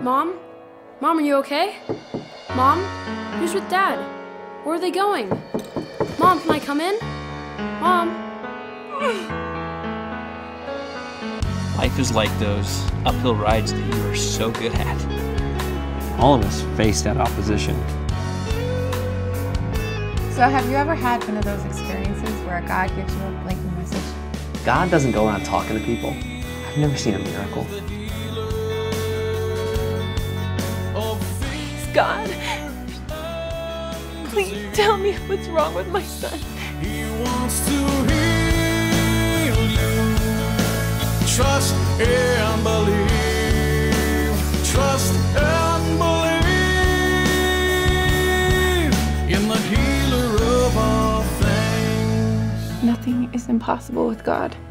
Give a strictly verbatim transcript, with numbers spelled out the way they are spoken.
Mom? Mom, are you okay? Mom? Who's with Dad? Where are they going? Mom, can I come in? Mom? Life is like those uphill rides that you are so good at. All of us face that opposition. So have you ever had one of those experiences where God gives you a blatant message? God doesn't go around talking to people. I've never seen a miracle. Please, God, please tell me what's wrong with my son. He wants to heal you. Trust and believe. Trust and believe in the healer of all things. Nothing is impossible with God.